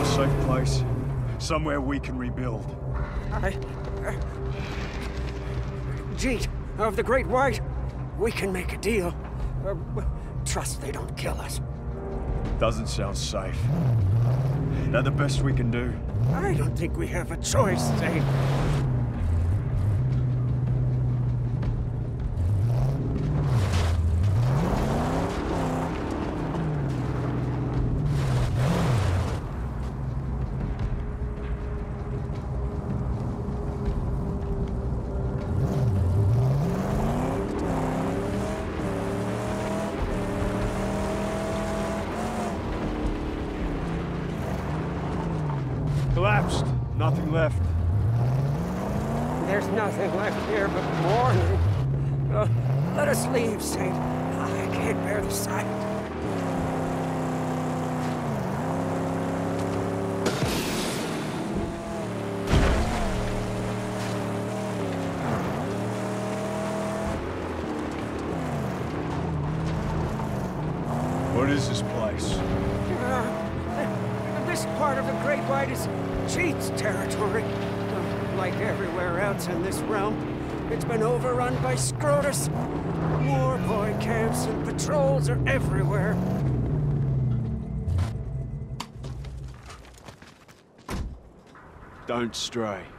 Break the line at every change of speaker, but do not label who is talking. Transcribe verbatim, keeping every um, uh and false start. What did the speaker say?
safe place. Somewhere we can rebuild.
I... Uh, Jeet, of the Great White, we can make a deal. Uh, trust they don't kill us.
Doesn't sound safe. That the best we can do?
I don't think we have a choice, Zane.
Collapsed. Nothing left.
There's nothing left here but mourning. Uh, let us leave, Saint. I can't bear the sight.
What is this place?
Uh, this part of the Great White is Jeet's territory. Uh, like everywhere else in this realm, it's been overrun by Scrotus. War boy camps and patrols are everywhere.
Don't stray.